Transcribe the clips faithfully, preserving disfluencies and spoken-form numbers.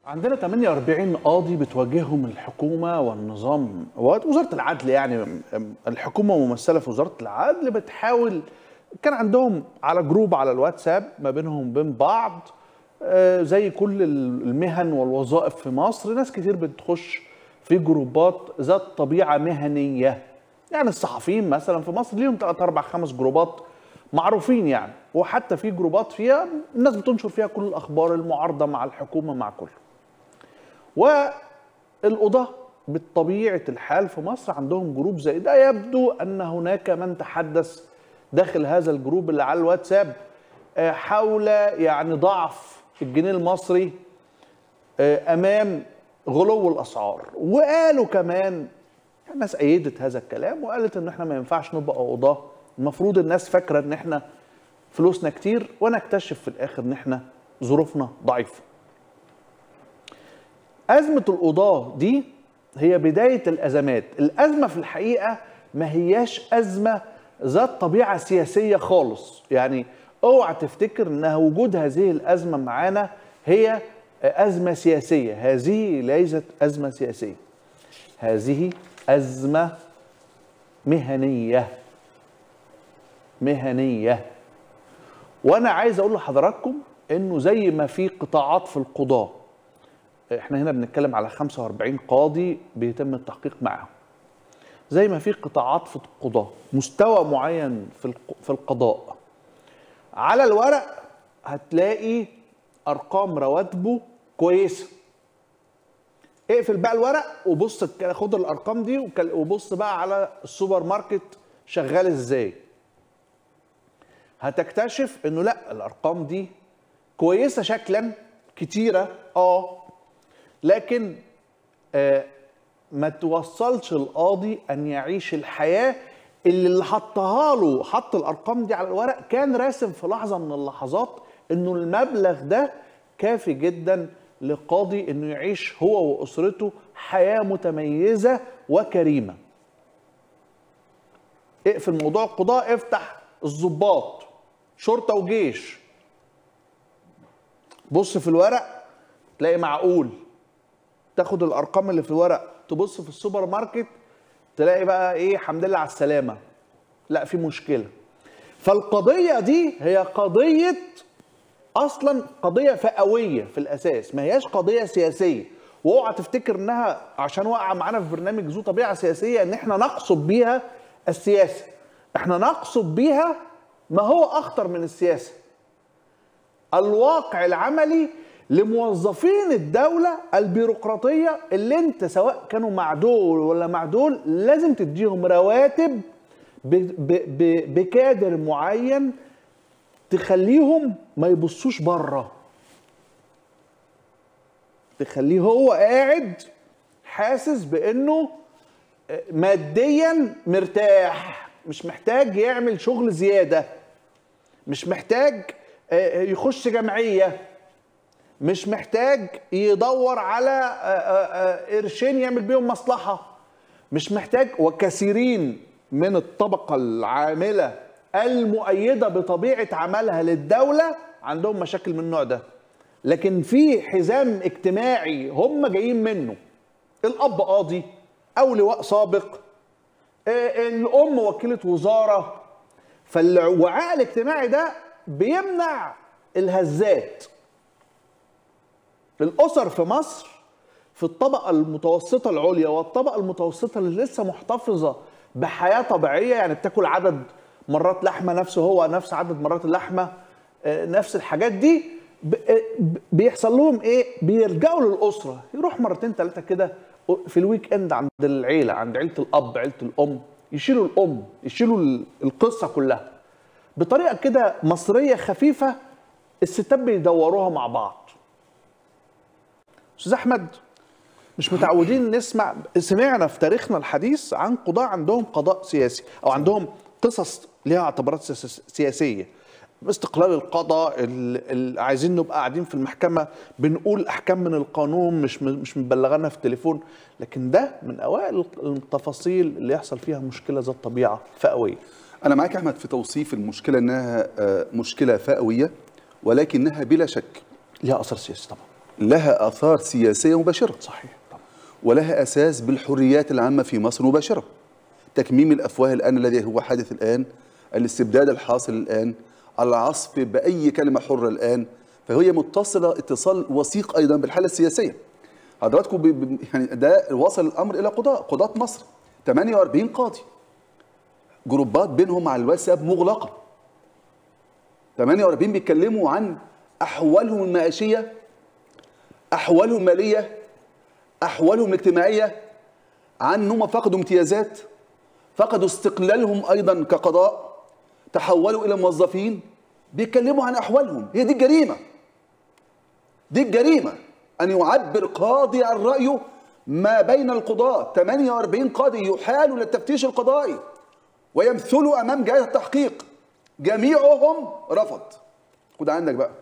عندنا ثمانية وأربعين قاضي بتواجههم الحكومة والنظام ووزارة العدل، يعني الحكومة ممثلة في وزارة العدل بتحاول. كان عندهم على جروب على الواتساب ما بينهم وبين بعض، زي كل المهن والوظائف في مصر، ناس كتير بتخش في جروبات ذات طبيعة مهنية. يعني الصحفيين مثلا في مصر ليهم ثلاث أربع خمس جروبات معروفين يعني، وحتى في جروبات فيها الناس بتنشر فيها كل الأخبار المعارضة مع الحكومة مع كله. والقضاة بطبيعة الحال في مصر عندهم جروب زي ده. يبدو أن هناك من تحدث داخل هذا الجروب اللي على الواتساب حول يعني ضعف الجنيه المصري أمام غلو الأسعار، وقالوا كمان الناس أيدت هذا الكلام وقالت إن احنا ما ينفعش نبقى قضاة، المفروض الناس فاكرة إن احنا فلوسنا كتير ونكتشف في الآخر إن احنا ظروفنا ضعيفة. أزمة القضاة دي هي بداية الأزمات. الأزمة في الحقيقة ما هياش أزمة ذات طبيعة سياسية خالص، يعني اوعى تفتكر انها وجود هذه الأزمة معانا هي أزمة سياسية. هذه ليست أزمة سياسية، هذه أزمة مهنية مهنية. وأنا عايز أقول لحضراتكم إنه زي ما في قطاعات في القضاء، احنا هنا بنتكلم على خمسة وأربعين قاضي بيتم التحقيق معهم، زي ما في قطاعات في القضاء مستوى معين في في القضاء على الورق هتلاقي ارقام رواتبه كويسه. اقفل بقى الورق وبص، خد الارقام دي وبص بقى على السوبر ماركت شغال ازاي، هتكتشف انه لا، الارقام دي كويسه شكلا كتيره اه لكن آه ما توصلش القاضي ان يعيش الحياه اللي اللي حطها له، حط الارقام دي على الورق كان راسم في لحظه من اللحظات انه المبلغ ده كافي جدا لقاضي انه يعيش هو واسرته حياه متميزه وكريمه. اقفل موضوع القضاء، افتح الضباط شرطه وجيش، بص في الورق تلاقي معقول، تاخد الارقام اللي في الورق تبص في السوبر ماركت تلاقي بقى ايه، الحمد لله على السلامه، لا في مشكله. فالقضيه دي هي قضيه اصلا قضيه فئويه في الاساس، ما هياش قضيه سياسيه. واوعى تفتكر انها عشان واقعه معانا في برنامج ذو طبيعه سياسيه ان احنا نقصد بيها السياسه. احنا نقصد بيها ما هو اخطر من السياسه، الواقع العملي لموظفين الدولة البيروقراطية اللي انت سواء كانوا مع دول ولا مع دول لازم تديهم رواتب بكادر معين تخليهم ما يبصوش بره، تخليه هو قاعد حاسس بانه ماديا مرتاح، مش محتاج يعمل شغل زيادة، مش محتاج يخش جمعية، مش محتاج يدور على قرشين يعمل بيهم مصلحة، مش محتاج. وكثيرين من الطبقة العاملة المؤيدة بطبيعة عملها للدولة عندهم مشاكل من النوع ده، لكن في حزام اجتماعي هم جايين منه، الأب قاضي أو لواء سابق، الأم وكيلة وزارة، فالوعاء الاجتماعي ده بيمنع الهزات. الأسر في مصر في الطبقة المتوسطة العليا والطبقة المتوسطة اللي لسه محتفظة بحياة طبيعية، يعني بتاكل عدد مرات لحمة نفسه هو نفس عدد مرات اللحمة، نفس الحاجات دي، بيحصل لهم ايه؟ بيرجعوا للأسرة، يروح مرتين ثلاثة كده في الويك اند عند العيلة، عند عيلة الأب عيلة الأم، يشيلوا الأم، يشيلوا القصة كلها بطريقة كده مصرية خفيفة، الستات بيدوروها مع بعض. أستاذ أحمد، مش متعودين نسمع، سمعنا في تاريخنا الحديث عن قضاة عندهم قضاء سياسي أو عندهم قصص لها اعتبارات سياسية، استقلال القضاء، اللي عايزين نبقى قاعدين في المحكمة بنقول أحكام من القانون مش مش مبلغانا في التليفون، لكن ده من أوائل التفاصيل اللي يحصل فيها مشكلة ذات طبيعة فئوية. أنا معاك يا أحمد في توصيف المشكلة إنها مشكلة فئوية، ولكنها بلا شك لها أثر سياسي طبعا. لها آثار سياسية مباشرة، صحيح طبعا. ولها أساس بالحريات العامة في مصر مباشرة. تكميم الأفواه الآن الذي هو حادث الآن، الاستبداد الحاصل الآن، العصف بأي كلمة حرة الآن، فهي متصلة اتصال وثيق أيضا بالحالة السياسية. حضراتكم ب... ب... يعني ده وصل الأمر إلى قضاء قضاة مصر ثمانية وأربعين قاضي، جروبات بينهم على الواتساب مغلقة، ثمانية وأربعين بيتكلموا عن أحوالهم المعيشية، أحوالهم المالية، أحوالهم الاجتماعية، عن أنهم فقدوا امتيازات، فقدوا استقلالهم أيضا كقضاء، تحولوا إلى موظفين، بيتكلموا عن أحوالهم. هي دي الجريمة، دي الجريمة أن يعبر قاضي عن رأيه ما بين القضاة. ثمانية وأربعين قاضي يحالوا للتفتيش القضائي ويمثلوا أمام جهاز التحقيق، جميعهم رفض. خد عندك بقى،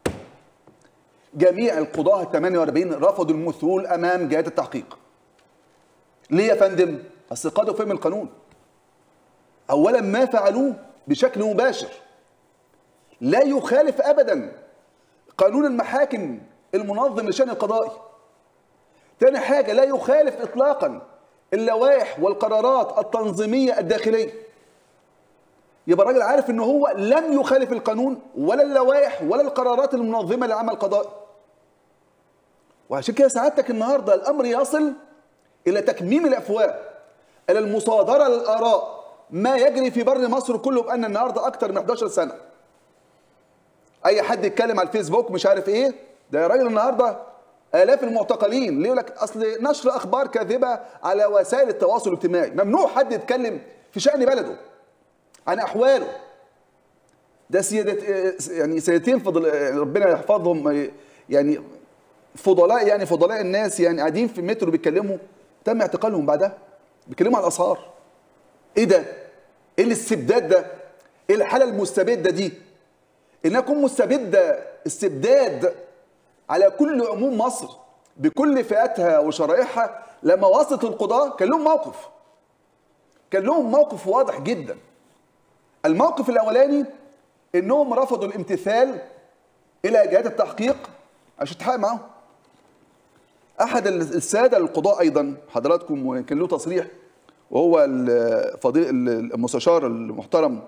جميع القضاة ثمانية وأربعين رفضوا المثول أمام جهاز التحقيق. ليه يا فندم؟ أصل قادوا فهم القانون. أولا ما فعلوه بشكل مباشر لا يخالف أبدا قانون المحاكم المنظم للشأن القضائي. تاني حاجة، لا يخالف إطلاقا اللوائح والقرارات التنظيمية الداخلية. يبقى الراجل عارف إن هو لم يخالف القانون ولا اللوائح ولا القرارات المنظمة للعمل القضائي. وعشان كده سعادتك النهارده الأمر يصل إلى تكميم الأفواه، إلى المصادرة للآراء، ما يجري في بر مصر كله بأن النهارده أكتر من إحدى عشرة سنة. أي حد يتكلم على الفيسبوك مش عارف إيه، ده يا راجل النهارده آلاف المعتقلين. ليه؟ يقول لك أصل نشر أخبار كاذبة على وسائل التواصل الاجتماعي. ممنوع حد يتكلم في شأن بلده عن أحواله. ده سيادة يعني سيادتين فضل ربنا يحفظهم، يعني فضلاء يعني فضلاء الناس، يعني قاعدين في المترو بيتكلموا، تم اعتقالهم بعدها، بيتكلموا على الأسعار. إيه ده؟ إيه الاستبداد ده؟ إيه الحالة المستبدة دي؟ إنها تكون مستبدة استبداد على كل عموم مصر بكل فئاتها وشرائحها. لما وصلت القضاة كان لهم موقف، كان لهم موقف واضح جدا. الموقف الأولاني إنهم رفضوا الامتثال إلى جهات التحقيق عشان تحقق معاهم. أحد السادة القضاء أيضا حضراتكم كان له تصريح، وهو الفضيل المستشار المحترم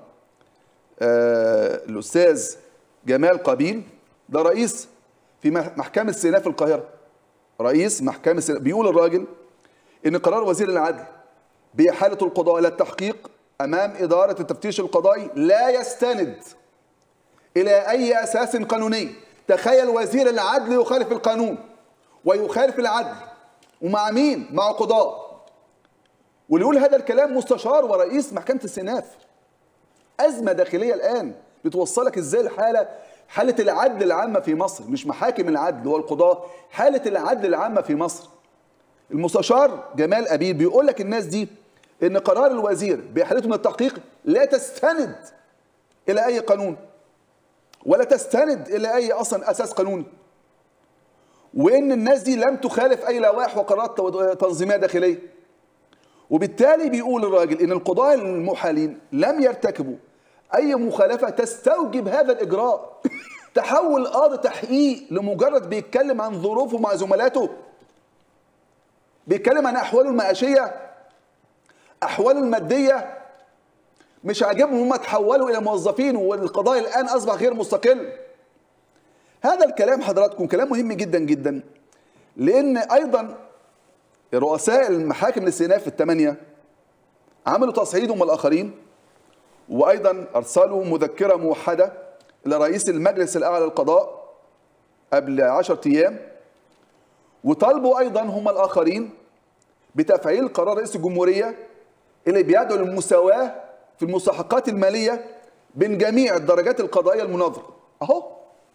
الأستاذ جمال قابيل، ده رئيس في محكمة سيناء في القاهرة، رئيس محكمة سيناء. بيقول الراجل إن قرار وزير العدل بإحالة القضاء إلى التحقيق أمام إدارة التفتيش القضائي لا يستند إلى أي أساس قانوني. تخيل وزير العدل يخالف القانون ويخالف العدل، ومع مين؟ مع قضاء. واللي يقول هذا الكلام مستشار ورئيس محكمة السيناء. أزمة داخلية الآن بتوصلك إزاي الحالة، حالة العدل العامة في مصر، مش محاكم العدل والقضاء، حالة العدل العامة في مصر. المستشار جمال قابيل بيقول لك الناس دي إن قرار الوزير بإحالتهم من التحقيق لا تستند إلى أي قانون ولا تستند إلى أي أصلا أساس قانوني، وإن الناس دي لم تخالف أي لوائح وقرارات تنظيمية داخلية. وبالتالي بيقول الراجل إن القضاة المحالين لم يرتكبوا أي مخالفة تستوجب هذا الإجراء. تحول قاضي تحقيق لمجرد بيتكلم عن ظروفه مع زملاته، بيتكلم عن أحواله المعيشية، أحواله المادية، مش عاجبهم هم تحولوا إلى موظفين والقضاء الآن أصبح غير مستقل. هذا الكلام حضراتكم كلام مهم جدا جدا، لأن أيضا رؤساء المحاكم الاستئناف الثمانية عملوا تصعيد هم الآخرين، وأيضا أرسلوا مذكرة موحدة إلى رئيس المجلس الأعلى للقضاء قبل عشرة أيام، وطالبوا أيضا هم الآخرين بتفعيل قرار رئيس الجمهورية اللي بيدعو للمساواة في المستحقات المالية بين جميع الدرجات القضائية المناظرة. أهو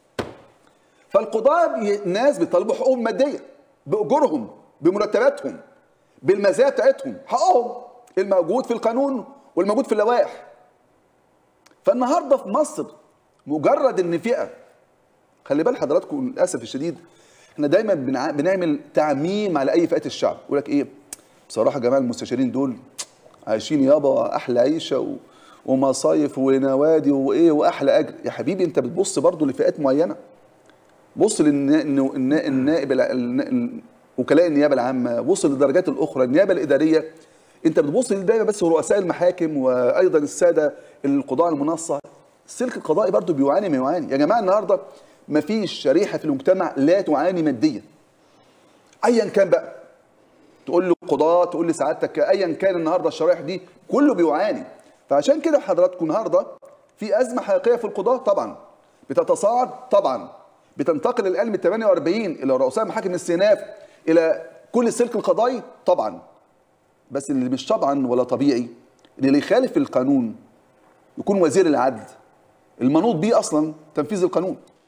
فالقضاة ناس بيطالبوا حقوقهم مادية، بأجورهم، بمرتباتهم، بالمزايا بتاعتهم، حقهم الموجود في القانون والموجود في اللوائح. فالنهارده في مصر مجرد ان فئه، خلي بال حضراتكم للاسف الشديد احنا دايما بنعمل تعميم على اي فئات الشعب. يقول لك ايه، بصراحه يا جماعه المستشارين دول عايشين يابا احلى عيشه و... ومصايف ونوادي وايه واحلى اجر. يا حبيبي انت بتبص برضو لفئات معينه، بص للنائب وكلاء النيابه العامه، بص للدرجات الاخرى، النيابه الاداريه. انت بتبص دايما بس رؤساء المحاكم وايضا الساده القضاء المنصه. السلك القضائي برضه بيعاني ما يعاني. يا جماعه النهارده ما فيش شريحه في المجتمع لا تعاني ماديا ايا كان بقى، تقول له قضاة، تقول لي سعادتك، ايا كان النهارده الشرائح دي كله بيعاني. فعشان كده حضراتكم النهارده في ازمه حقيقيه في القضاة طبعا، بتتصاعد طبعا، بتنتقل الان من ثمانية وأربعين الى رؤساء محاكم الاستئناف الى كل السلك القضائي طبعا. بس اللي مش طبعا ولا طبيعي ان اللي يخالف القانون يكون وزير العدل المنوط بيه اصلا تنفيذ القانون.